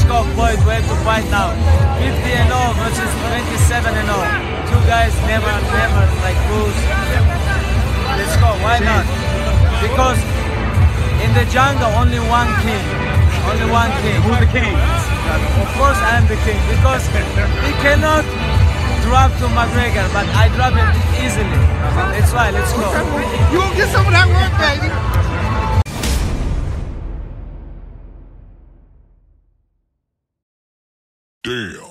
go, Floyd. We have to fight now. 50-0 versus 27-0. Two guys never like lose. Let's go. Why not? Because in the jungle, only one king. Only one king. Who's the king? Of course, I am the king because he cannot drop to McGregor, but I drop him easily. That's why. Let's go. You will get some of that work, baby. Damn.